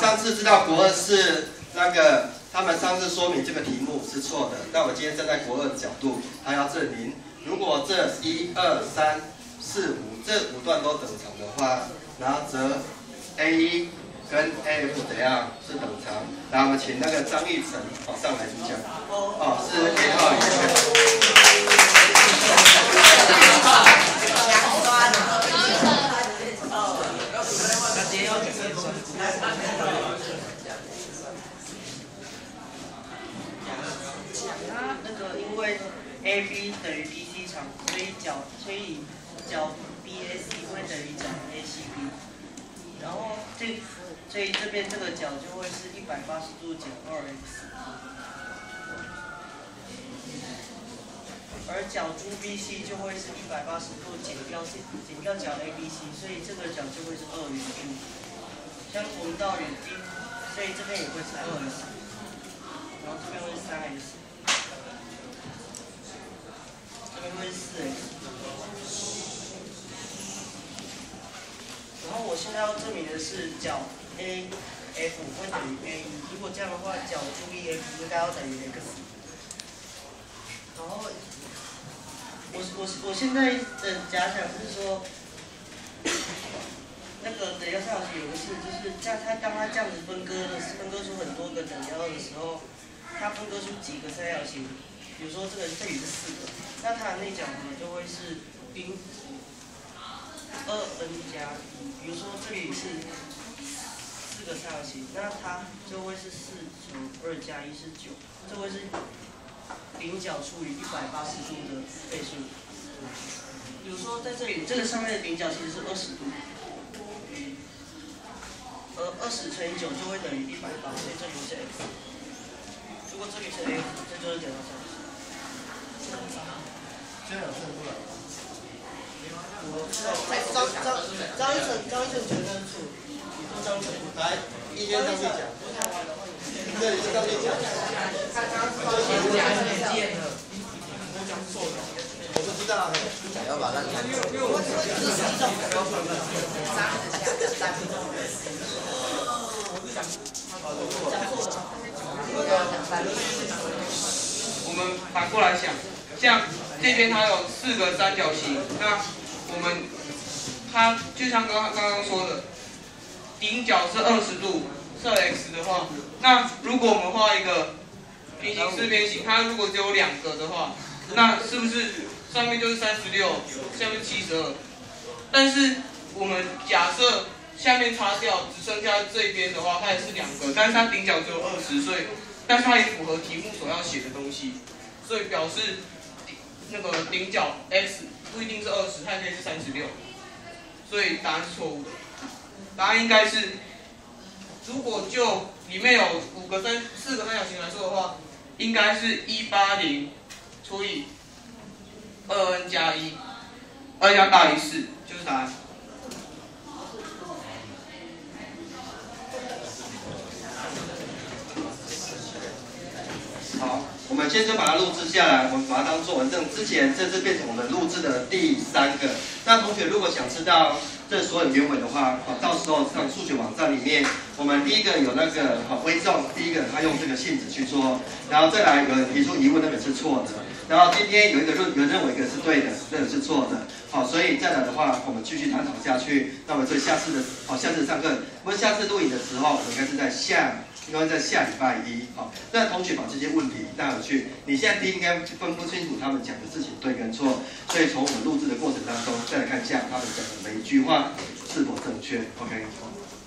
上次知道国二是那个，他们上次说明这个题目是错的，那我今天站在国二的角度，他要证明，如果这1、2、3、4、5这5段都等长的话，然后则 A1 跟 AF 怎样是等长？来，我们请那个张义成上来讲，是 A 号里面。 因为 AB 等于 BC 长，所以角BAC 会等于角 ACB， 然后所以这边这个角就会是180度减 2x， 而角珠 BC 就会是180度减掉角 ABC， 所以这个角就会是2圆柱。像我们到圆 B， 所以这边也会是2x， 然后这边会是3x。这边会是4x， 然后我现在要证明的是角 AF 会等于 A1， 如果这样的话，角珠 EF 应该要等于 x。然后我现在的假想是说，那个等腰三角形有个事，就是当它这样子分割出很多个等腰的时候，它分割出几个三角形。比如说这里是4个，那它的内角呢就会是宾2n加1。比如说这里是4个三角形，那它就会是4除2加1是9，这会是顶角除以180度的倍数。比如说在这里，这个上面的顶角其实是20度，而20乘以9就会等于180，所以这里是 x。如果这里是 f， 这就是等腰三角形。 这样算出来吗？ 张一成觉得错， 你说张成，来，一边上去讲，这里是上去讲。我不知道。想要把它看出来。 我们反过来想，像这边它有4个三角形，那它就像刚刚说的，顶角是20度，设 x 的话，那如果我们画一个平行四边形，它如果只有2个的话，那是不是上面就是36，下面72？但是我们假设下面擦掉，只剩下这边的话，它也是2个，但是它顶角只有20，所以但是它也符合题目所要写的东西，所以表示那个顶角 x 不一定是20，它也可以是36，所以答案是错误的。答案应该是，如果就里面有4个三角形来说的话，应该是180除以2n加1，2加大于4，就是答案。 好，我们先就把它录制下来，我们把它当作文正。之前这是变成我们录制的第3个。那同学如果想知道这所有原委的话，到时候上数学网站里面，我们第一个有那个微众，第一个他用这个性质去做，然后再来有人提出疑问，那个是错的。然后今天有人认为一个是对的，这个是错的。好，所以再来的话，我们继续探讨下去。那么这下次上课，不过下次录影的时候，应该是在下礼拜1。好，那同学把这些问题带回去，你现在应该分不清楚他们讲的事情对跟错，所以从我们录制的过程当中，再来看一下他们讲的每一句话是否正确。OK。